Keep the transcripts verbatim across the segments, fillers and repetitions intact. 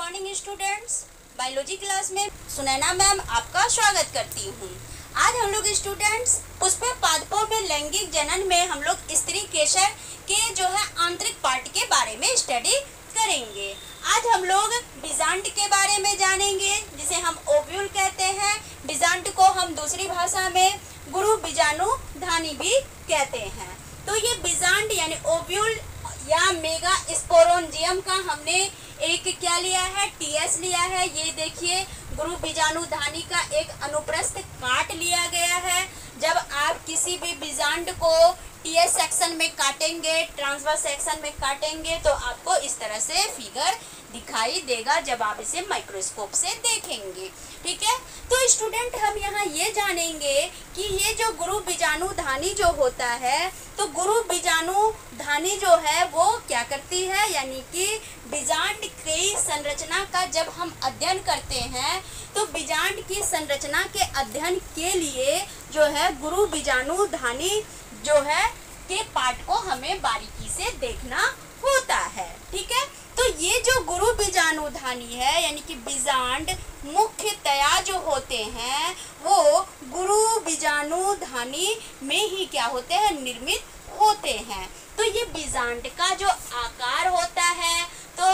Morning students, biology class में Sunaina ma'am आपका स्वागत करती हूँ। आज हम लोग स्टूडेंट्स पुष्प पादपों में लैंगिक जनन में हम लोग स्त्री केशर के जो है आंतरिक पार्ट के बारे में स्टडी करेंगे। आज हम लोग बीजांड के बारे में जानेंगे, जिसे हम ओव्यूल कहते हैं। बीजांड को हम दूसरी भाषा में गुरु बीजाणु धानी भी कहते हैं। तो ये बीजांड यानी ओव्यूल या मेगा स्पोरोंजियम का हमने एक क्या लिया है, टीएस लिया है। ये देखिए गुरु बीजाणु धानी का एक अनुप्रस्थ काट लिया गया है। जब आप किसी भी बीजांड को टीएस सेक्शन में काटेंगे, ट्रांसवर्स सेक्शन में काटेंगे, तो आपको इस तरह से फिगर दिखाई देगा जब आप इसे माइक्रोस्कोप से देखेंगे। ठीक है, तो स्टूडेंट हम यहाँ ये जानेंगे कि ये जो गुरु बीजाणु धानी जो होता है, तो गुरु बीजाणु धानी जो है वो क्या करती है, यानी कि बीजांड की संरचना का जब हम अध्ययन करते हैं तो बीजांड की संरचना के अध्ययन के लिए जो है गुरु बीजाणु धानी जो है के पार्ट को हमें बारीकी से देखना होता है। ठीक है, तो ये जो गुरु बीजाणु धानी है यानी कि बीजांड मुख्यतया जो होते हैं वो गुरु बीजाणु धानी में ही क्या होते हैं, निर्मित होते हैं। तो ये बीजांड का जो आकार होता है तो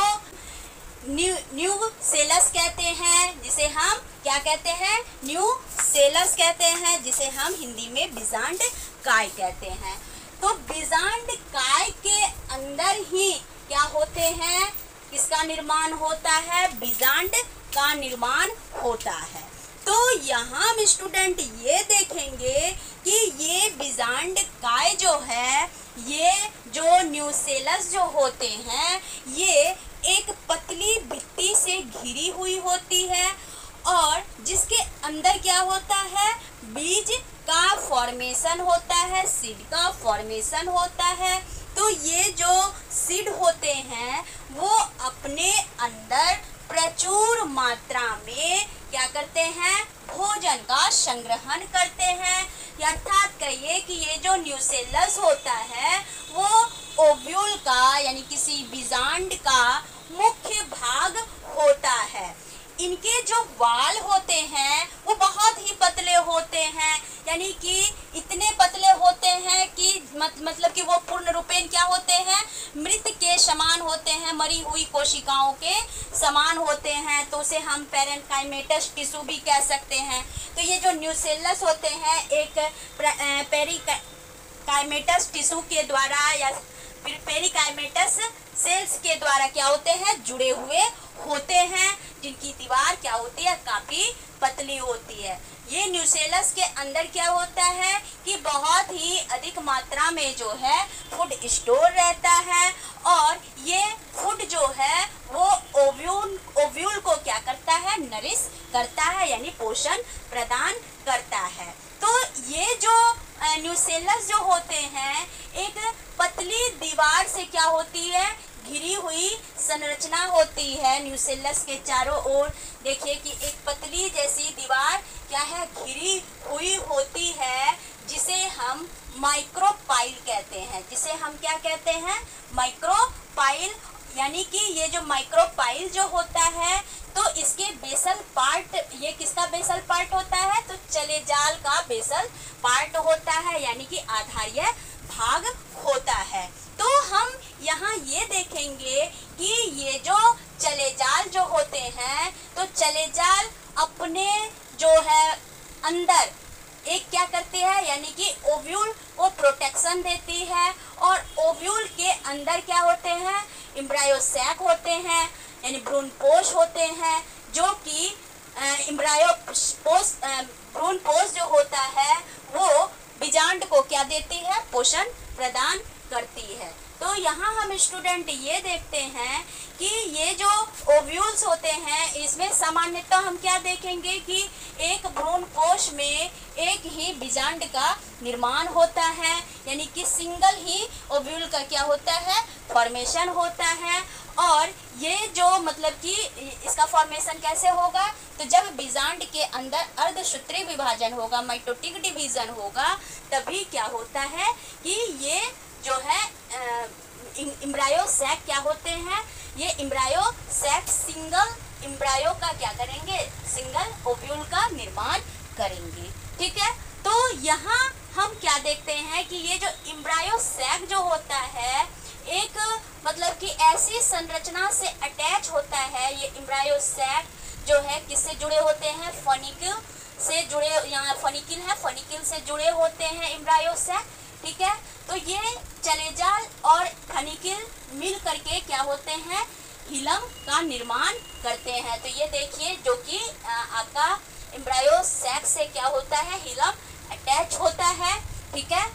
न्यू न्यूसेलस कहते हैं, जिसे हम क्या कहते हैं, न्यूसेलस कहते हैं, जिसे हम हिंदी में बीजांड काय कहते हैं। तो बीजांड काय के अंदर ही क्या होते हैं, किसका निर्माण होता है, बीजांड का निर्माण होता है। तो यहाँ हम स्टूडेंट ये देखेंगे कि ये बीजांड काय जो है, ये जो न्यूसेलस जो होते हैं, ये एक पतली भित्ति से घिरी हुई होती है और जिसके अंदर क्या होता है, बीज का फॉर्मेशन होता है, सीड का फॉर्मेशन होता है। तो ये जो सीड होते हैं वो अपने अंदर प्रचुर मात्रा में क्या करते हैं, भोजन का संग्रहण करते हैं। अर्थात कहिए कि ये जो न्यूसेलस होता है वो ओव्यूल का यानी किसी बीजांड का मुख्य भाग होता है। इनके जो वाल होते हैं वो बहुत ही पतले होते हैं, यानी कि इतने पतले होते हैं कि मत, मतलब कि वो पूर्ण रूपेण क्या होते हैं, मृत के समान होते हैं, मरी हुई कोशिकाओं के समान होते हैं। तो उसे हम पेरेन्काइमेटस टिश्यू भी कह सकते हैं। तो ये जो न्यूसेलस होते हैं एक पेरिकाइमेटस टिश्यू के द्वारा या फिर पेरिकाइमेटस सेल्स के द्वारा क्या होते हैं, जुड़े हुए होते हैं, जिनकी दीवार क्या होती है, काफी पतली होती है। ये न्यूसेलस के अंदर क्या होता है कि बहुत ही अधिक मात्रा में जो है फूड स्टोर रहता है और ये फूड जो है वो ओव्यूल ओव्यूल को क्या करता है, नरिश करता है, यानी पोषण प्रदान करता है। तो ये जो न्यूसेलस जो होते हैं एक पतली दीवार से क्या होती है, घिरी हुई संरचना होती है। न्यूसेलस के चारों ओर देखिए कि एक पतली जैसी दीवार क्या है, घिरी हुई होती है, जिसे हम माइक्रोपाइल कहते हैं। जिसे हम क्या कहते हैं, माइक्रोपाइल। यानी कि ये जो माइक्रोपाइल जो होता है तो इसके बेसल पार्ट, ये किसका बेसल पार्ट होता है, तो चले जाल का बेसल पार्ट होता है, यानी कि आधारीय भाग होता है। तो हम यहाँ ये देखेंगे कि ये जो चले जाल जो होते हैं तो चले जाल अपने जो है अंदर एक क्या करते हैं, यानी कि ओव्यूल को प्रोटेक्शन देती है और ओव्यूल के अंदर क्या होते हैं, एम्ब्रायो सैक होते हैं, यानी भ्रूणपोष होते हैं, जो कि एम्ब्रायो पोष भ्रूणपोष जो होता है वो बीजांड को क्या देती है, पोषण प्रदान करती है। तो यहाँ हम स्टूडेंट ये देखते हैं कि ये जो ओव्यूल्स होते हैं इसमें सामान्यतः हम क्या देखेंगे कि एक भ्रूणकोश में एक ही बीजांड का निर्माण होता है, यानी कि सिंगल ही ओव्यूल का क्या होता है, फॉर्मेशन होता है। और ये जो मतलब कि इसका फॉर्मेशन कैसे होगा, तो जब बीजांड के अंदर अर्धसूत्री विभाजन होगा, माइटोटिक डिवीजन होगा, तभी क्या होता है कि ये जो है एम्ब्रायो सैक क्या होते हैं, ये एम्ब्रायो सैक सिंगल एम्ब्रायो का क्या करेंगे, सिंगल ओव्यूल का निर्माण करेंगे। ठीक है, तो यहाँ हम क्या देखते हैं कि ये जो एम्ब्रायो सैक जो होता है एक मतलब कि ऐसी संरचना से अटैच होता है। ये एम्ब्रायो सैक जो है किससे जुड़े होते हैं, फॉनिकल से जुड़े, यहाँ फॉनिकल है, फॉनिकल से जुड़े होते हैं एम्ब्रायो सैक। ठीक है, तो ये चलेजाल और फॉनिकल मिल करके क्या होते हैं, हिलम का निर्माण करते हैं। तो ये देखिए जो कि आपका एम्ब्रायो सैक से क्या होता है, हिलम अटैच होता है। ठीक है,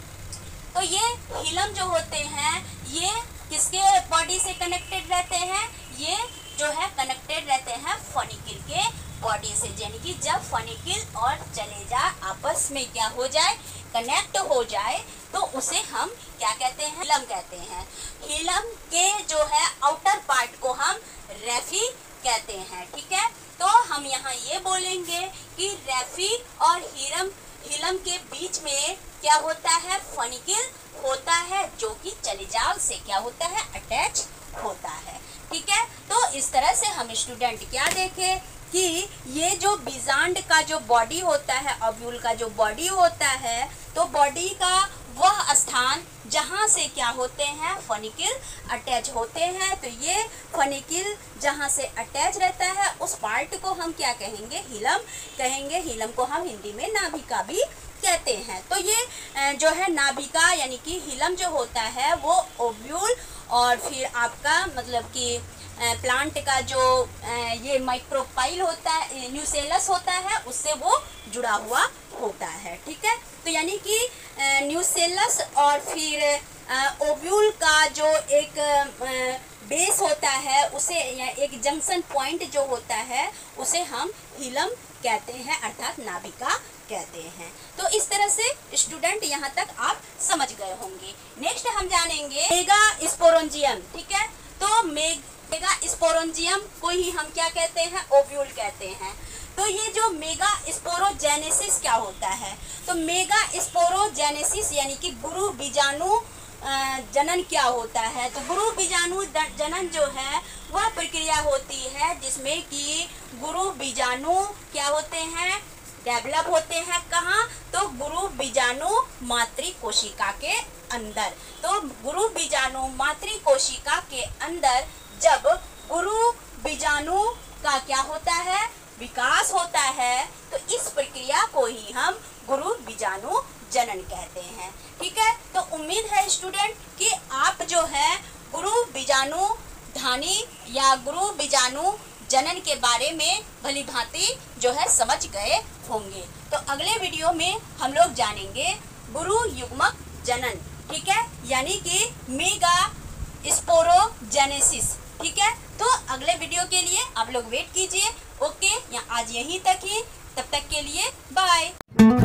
तो ये हिलम जो होते हैं ये किसके बॉडी से कनेक्टेड रहते हैं, ये जो है कनेक्टेड रहते हैं फॉनिकल के बॉडी से। यानी कि जब फॉनिकल और चलेजा आपस में क्या हो जाए, कनेक्ट हो जाए, तो उसे हम क्या कहते हैं, हिलम कहते हैं। हिलम के जो है आउटर पार्ट को हम रेफी कहते हैं। ठीक है, तो हम यहाँ ये बोलेंगे कि रेफी और हिलम हिलम के बीच में क्या होता है, फॉनिकल होता है जो कि चलेजाल से क्या होता है, अटैच होता है। ठीक है, तो इस तरह से हम स्टूडेंट क्या देखें कि ये जो बीजांड का जो बॉडी होता है, ओव्यूल का जो बॉडी होता है, तो बॉडी का वह स्थान जहाँ से क्या होते हैं, फॉनिकल अटैच होते हैं। तो ये फॉनिकल जहाँ से अटैच रहता है उस पार्ट को हम क्या कहेंगे, हिलम कहेंगे। हिलम को हम हिंदी में नाभिका भी कहते हैं। तो ये जो है नाभिका यानी कि हिलम जो होता है वो ओव्यूल और फिर आपका मतलब कि प्लांट का जो ये माइक्रोपाइल होता है, न्यूसेलस होता है, उससे वो जुड़ा हुआ होता है। ठीक है, तो यानी कि न्यूसेलस और फिर ओव्यूल का जो एक बेस होता है, उसे एक जंक्शन पॉइंट जो होता है उसे हम हिलम कहते हैं, अर्थात नाभिका कहते हैं। तो इस तरह से स्टूडेंट यहाँ तक आप समझ गए होंगे। नेक्स्ट हम जानेंगे मेगा स्पोरेंजियम। ठीक है, तो मेगा स्पोरेंजियम को ही हम क्या कहते हैं, ओव्यूल कहते हैं। तो ये जो मेगा स्पोरोजेनेसिस क्या होता है, तो मेगा स्पोरोजेनेसिस यानी कि गुरु बीजाणु जनन क्या होता है। तो गुरु बीजाणु जनन जो है वह प्रक्रिया होती है जिसमें कि गुरु बीजाणु क्या होते हैं, डेवलप होते हैं। कहाँ, तो गुरु बीजाणु मातृ कोशिका के अंदर। तो गुरु बीजाणु मातृ कोशिका के अंदर जब गुरु बीजाणु का क्या होता है, विकास होता है, तो इस प्रक्रिया को ही हम गुरु बीजाणु जनन कहते हैं। ठीक है, तो उम्मीद है स्टूडेंट कि आप जो है गुरु बीजाणु धानी या गुरु बीजाणु जनन के बारे में भली भांति जो है समझ गए होंगे। तो अगले वीडियो में हम लोग जानेंगे गुरु युग्मक जनन। ठीक है, यानी कि मेगा स्पोरोजेनेसिस। ठीक है, तो अगले वीडियो के लिए आप लोग वेट कीजिए। ओके, या आज यहीं तक ही, तब तक के लिए बाय।